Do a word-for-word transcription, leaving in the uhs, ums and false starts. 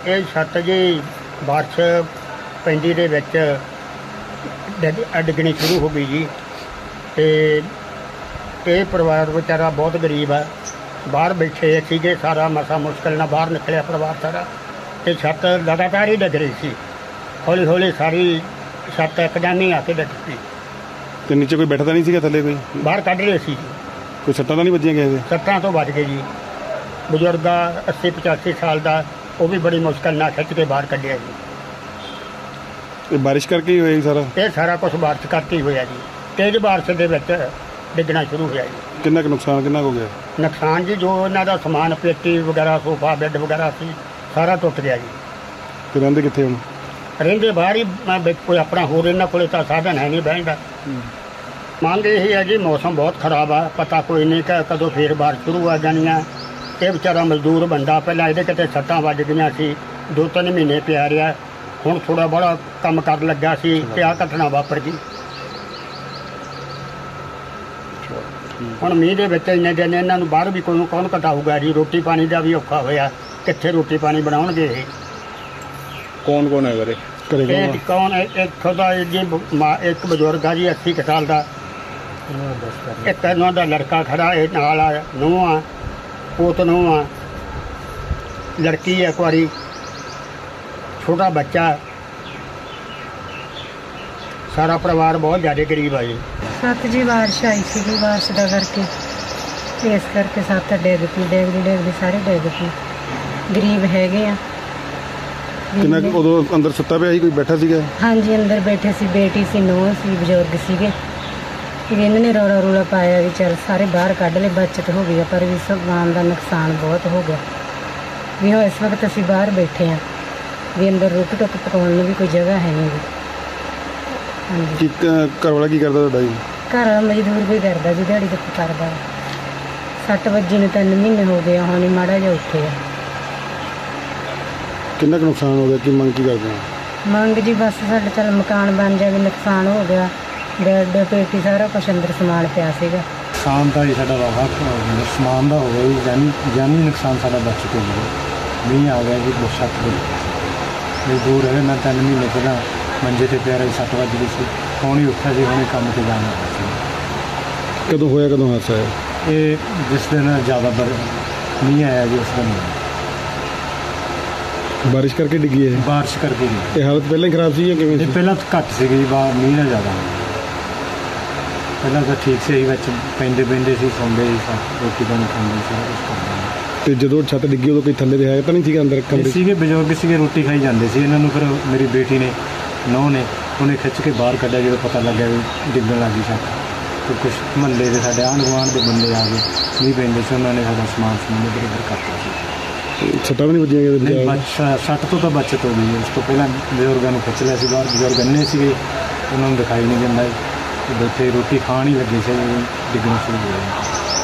ਇਹ ਛੱਤ ਜੀ ਬਾਰਿਸ਼ ਪੈਂਦੀ ਦੇ ਵਿੱਚ ਡਿੱਗ ਡਿੱਗਣੀ ਸ਼ੁਰੂ ਹੋ ਗਈ ਜੀ। ਤੇ ਇਹ ਪਰਿਵਾਰ ਵਿਚਾਰਾ ਬਹੁਤ ਗਰੀਬ ਹੈ, ਬਾਹਰ ਬੈਠੇ ਸੀਗੇ, ਸਾਰਾ ਮਸਾ ਮੁਸ਼ਕਿਲ ਨਾਲ ਬਾਹਰ ਨਿਕਲਿਆ ਪਰਿਵਾਰ ਸਾਰਾ। ਤੇ ਛੱਤ ਲਗਾਤਾਰ ਹੀ ਡਿੱਗ ਰਹੀ ਸੀ, ਹੌਲੀ ਹੌਲੀ ਸਾਰੀ ਛੱਤ ਇੱਕਦਮ ਹੀ ਆ ਕੇ ਡਿੱਗ ਪਈ। ਤੇ ਨੀਚੇ ਕੋਈ ਬੈਠਾ ਤਾਂ ਨਹੀਂ ਸੀਗਾ ਥੱਲੇ? ਕੋਈ ਬਾਹਰ ਕੱਢ ਰਹੇ ਸੀ। ਕੋਈ ਸੱਟਾਂ ਤਾਂ ਨਹੀਂ ਵੱਜੀਆਂ ਕਿਸੇ ਦੇ? ਸੱਟਾਂ ਤੋਂ ਬਚ ਗਏ ਜੀ। ਬਜ਼ੁਰਗ ਆ ਅੱਸੀ ਪਚਾਸੀ ਸਾਲ ਦਾ, ਉਹ ਵੀ ਬੜੀ ਮੁਸ਼ਕਿਲ ਨਾਲ ਖਿੱਚ ਕੇ ਬਾਹਰ ਕੱਢਿਆ ਜੀ। ਇਹ ਬਾਰਿਸ਼ ਕਰਕੇ ਹੀ ਹੋਇਆ ਜੀ ਸਾਰਾ? ਇਹ ਸਾਰਾ ਕੁਛ ਬਾਰਿਸ਼ ਕਰਕੇ ਹੀ ਹੋਇਆ ਜੀ। ਤੇਜ਼ ਬਾਰਿਸ਼ ਦੇ ਵਿੱਚ ਡਿੱਗਣਾ ਸ਼ੁਰੂ ਹੋਇਆ ਜੀ। ਕਿੰਨਾ ਕੁ ਨੁਕਸਾਨ ਕਿੰਨਾ ਕੁ ਹੋ ਗਿਆ? ਨੁਕਸਾਨ ਜੀ ਜੋ ਇਹਨਾਂ ਦਾ ਸਮਾਨ ਪੇਟੀ ਵਗੈਰਾ, ਸੋਫਾ ਬੈੱਡ ਵਗੈਰਾ ਸੀ, ਸਾਰਾ ਟੁੱਟ ਗਿਆ ਜੀ। ਤੇ ਰਹਿੰਦੇ ਕਿੱਥੇ ਹੁਣ? ਰਹਿੰਦੇ ਬਾਹਰ ਹੀ, ਮੈਂ ਵਿੱਚ ਕੋਈ ਆਪਣਾ ਹੋਰ ਇਹਨਾਂ ਕੋਲੇ ਤਾਂ ਸਾਧਨ ਹੈ ਨਹੀਂ ਬਹਿਣ ਦਾ। ਮੰਗ ਇਹ ਹੈ ਜੀ, ਮੌਸਮ ਬਹੁਤ ਖਰਾਬ ਆ, ਪਤਾ ਕੋਈ ਨਹੀਂ ਕਿ ਕਦੋਂ ਫੇਰ ਬਾਰਿਸ਼ ਸ਼ੁਰੂ ਆ ਜਾਣੀ ਆ। ਇਹ ਵਿਚਾਰਾ ਮਜ਼ਦੂਰ ਬੰਦਾ, ਪਹਿਲਾਂ ਇਹਦੇ ਕਿਤੇ ਸੱਟਾਂ ਵੱਜ ਗਈਆਂ ਸੀ, ਦੋ ਤਿੰਨ ਮਹੀਨੇ ਪਿਆ ਰਿਹਾ, ਹੁਣ ਥੋੜਾ ਬੜਾ ਕੰਮ ਕਰਨ ਲੱਗਾ ਸੀ ਤੇ ਆਹ ਘਟਨਾ ਵਾਪਰ ਗਈ। ਹੁਣ ਮੀਂਹ ਦੇ ਵਿੱਚ ਇੰਨੇ ਦਿਨ ਇਹਨਾਂ ਨੂੰ ਬਾਹਰ ਵੀ ਕੋਈ ਕੌਣ ਕਟਾਊਗਾ ਜੀ। ਰੋਟੀ ਪਾਣੀ ਦਾ ਵੀ ਔਖਾ ਹੋਇਆ, ਕਿੱਥੇ ਰੋਟੀ ਪਾਣੀ ਬਣਾਉਣਗੇ ਇਹ? ਕੌਣ ਕੌਣ ਹੈ ਘਰੇ? ਇਹ ਕੌਣ? ਇੱਕ ਦਾ ਜੀ ਇੱਕ ਬਜ਼ੁਰਗ ਆ ਜੀ ਅੱਸੀ ਕੁ ਸਾਲ ਦਾ, ਇੱਕ ਇਹਨਾਂ ਦਾ ਲੜਕਾ ਖੜਾ ਇਹ ਨਾਲ ਆ, ਨੂੰਹ ਆ, ਪੋਤ ਨੂੰਹ ਆ, ਲੜਕੀ ਹੈ ਇੱਕ ਵਾਰੀ, ਛੋਟਾ ਬੱਚਾ। ਸਾਰਾ ਪਰਿਵਾਰ ਬਹੁਤ ਜ਼ਿਆਦਾ ਗਰੀਬ ਆ ਜੀ। ਸੱਤ ਜੀ ਬਾਰਿਸ਼ ਆਈ ਸੀਗੀ, ਬਾਰਿਸ਼ ਦਾ ਕਰਕੇ ਇਸ ਕਰਕੇ ਸੱਤ ਡਿੱਗ ਪਈ, ਡਿੱਗਦੀ ਡਿੱਗਦੀ ਸਾਰੇ ਡਿੱਗ ਪਈ। ਗਰੀਬ ਹੈਗੇ ਆ। ਕਿੰਨਾ ਕੁ ਉਦੋਂ ਅੰਦਰ ਸੁੱਤਾ ਪਿਆ ਸੀ? ਕੋਈ ਬੈਠਾ ਸੀਗਾ? ਹਾਂਜੀ, ਅੰਦਰ ਬੈਠੇ ਸੀ, ਬੇਟੀ ਸੀ, ਨੂੰਹ ਸੀ, ਬਜ਼ੁਰਗ ਸੀਗੇ। ਫਿਰ ਇਹਨਾਂ ਨੇ ਰੌਲਾ ਰੌਲਾ ਪਾਇਆ ਵੀ ਚੱਲ ਸਾਰੇ ਬਾਹਰ ਕੱਢ ਲਏ, ਬੱਚਤ ਹੋ ਗਈ ਆ, ਪਰ ਵੀ ਸਮਾਨ ਦਾ ਨੁਕਸਾਨ ਬਹੁਤ ਹੋ ਗਿਆ। ਵੀ ਹੁਣ ਇਸ ਵਕਤ ਅਸੀਂ ਬਾਹਰ ਬੈਠੇ ਹਾਂ, ਵੀ ਅੰਦਰ ਰੋਟੀ ਟੁੱਕ ਪਕਾਉਣ ਨੂੰ ਵੀ ਕੋਈ ਜਗ੍ਹਾ ਹੈ ਨਹੀਂ। ਹਾਂਜੀ। ਘਰ ਵਾਲਾ ਕੀ ਕਰਦਾ ਤੁਹਾਡਾ ਜੀ? ਘਰ ਵਾਲਾ ਮਜ਼ਦੂਰ ਵੀ ਕਰਦਾ ਜੀ, ਦਿਹਾੜੀ ਤੱਕ ਕਰਦਾ। ਸੱਟ ਵੱਜੀ ਨੂੰ ਤਿੰਨ ਮਹੀਨੇ ਹੋ ਗਏ, ਹੁਣ ਹੀ ਮਾੜਾ ਜਿਹਾ ਉੱਠਿਆ। ਕਿੰਨਾ ਕੁ ਨੁਕਸਾਨ ਹੋ ਗਿਆ? ਕੀ ਮੰਗ ਕੀ ਕਰਦੇ ਹੋ? ਮੰਗ ਜੀ ਬਸ ਸਾਡਾ ਚੱਲ ਮਕਾਨ ਬਣ ਜਾਵੇ। ਨੁਕਸਾਨ ਹੋ ਗਿਆ, ਬੈੱਡ ਪੇਟੀ ਸਾਰਾ ਕੁਛ ਅੰਦਰ ਸਮਾਨ ਪਿਆ ਸੀਗਾ। ਨੁਕਸਾਨ ਤਾਂ ਜੀ ਸਾਡਾ ਵਾਵਾ ਸਮਾਨ ਦਾ ਹੋ ਗਿਆ ਜੀ, ਜਾਨੀ ਜਾਨੀ ਨੁਕਸਾਨ ਸਾਡਾ ਬਚ ਚੁੱਕਿਆ ਜੀ। ਮੀਂਹ ਆ ਗਿਆ ਜੀ, ਛੱਤ ਦੇ ਮਜ਼ਦੂਰ ਹੈ। ਮੈਂ ਤਿੰਨ ਮਹੀਨੇ ਪਹਿਲਾਂ ਮੰਜੇ 'ਤੇ ਪਿਆ ਰਹੀ, ਸੱਟ ਵੱਜ ਗਈ ਸੀ, ਹੁਣ ਹੀ ਉੱਠਿਆ ਸੀ, ਹੁਣ ਹੀ ਕੰਮ 'ਤੇ ਜਾਣਾ ਸੀ। ਕਦੋਂ ਹੋਇਆ, ਕਦੋਂ ਹਾਦਸਾ ਹੈ ਇਹ? ਜਿਸ ਦਿਨ ਜ਼ਿਆਦਾ ਬਰ ਮੀਂਹ ਆਇਆ ਜੀ, ਉਸ ਦਿਨ ਬਾਰਿਸ਼ ਕਰਕੇ ਡਿੱਗੀ ਹੈ? ਬਾਰਿਸ਼ ਕਰਕੇ ਜੀ। ਇਹ ਹਾਲਤ ਪਹਿਲਾਂ ਹੀ ਖਰਾਬ ਸੀ ਜਾਂ ਕਿਵੇਂ ਸੀ? ਪਹਿਲਾਂ ਤਾਂ ਘੱਟ ਸੀਗੀ ਜੀ, ਬਾਹਰ ਮੀਂਹ ਨਾਲ ਜ਼ਿਆਦਾ। ਪਹਿਲਾਂ ਤਾਂ ਠੀਕ ਸੀ, ਵਿੱਚ ਪੈਂਦੇ ਪੈਂਦੇ ਸੀ, ਸੌਂਦੇ ਸੀ, ਰੋਟੀ ਪਾਣੀ ਖਾਂਦੇ ਸੀ, ਸਾਰਾ ਕੁਛ ਕਰਦੇ। ਤੇ ਜਦੋਂ ਛੱਤ ਡਿੱਗੀ ਉਦੋਂ ਕੋਈ ਥੱਲੇ ਦੇ ਹੈ ਤਾਂ ਨਹੀਂ ਸੀਗਾ ਅੰਦਰ? ਕਮਰੇ ਸੀਗੇ, ਬਜ਼ੁਰਗ ਸੀਗੇ, ਰੋਟੀ ਖਾਈ ਜਾਂਦੇ ਸੀ। ਇਹਨਾਂ ਨੂੰ ਫਿਰ ਮੇਰੀ ਬੇਟੀ ਨੇ, ਨੂੰਹ ਨੇ, ਉਹਨੇ ਖਿੱਚ ਕੇ ਬਾਹਰ ਕੱਢਿਆ ਜਦੋਂ ਪਤਾ ਲੱਗਿਆ ਵੀ ਡਿੱਗਣ ਲੱਗੀ ਛੱਤ। ਤੇ ਕੁਛ ਮੁਹੱਲੇ ਦੇ ਸਾਡੇ ਆਂਢ ਗੁਆਂਢ ਦੇ ਬੰਦੇ ਆ ਗਏ, ਮੀਂਹ ਪੈਂਦੇ ਸੀ, ਉਹਨਾਂ ਨੇ ਸਾਡਾ ਸਮਾਨ ਸਮੂਨ ਇੱਧਰ ਉੱਧਰ ਕਰਤਾ ਸੀ। ਸੱਟਾਂ ਵੀ ਨਹੀਂ ਵੱਜੀਆਂ? ਨਹੀਂ, ਸੱਟ ਤੋਂ ਤਾਂ ਬਚਤ ਹੋ ਗਈ। ਉਸ ਤੋਂ ਪਹਿਲਾਂ ਬਜ਼ੁਰਗਾਂ ਨੂੰ ਖਿੱਚ ਲਿਆ ਸੀ ਬਾਹਰ, ਬਜ਼ੁਰਗ ਇੰਨੇ ਸੀਗੇ ਉਹਨਾਂ ਨੂੰ ਦਿਖਾਈ ਨਹੀਂ ਦਿੰਦਾ, ਬੈਠੇ ਰੋਟੀ ਖਾਣ ਹੀ ਲੱਗੇ ਸੀ, ਡਿੱਗਣਾ ਸ਼ੁਰੂ ਹੋ ਗਿਆ।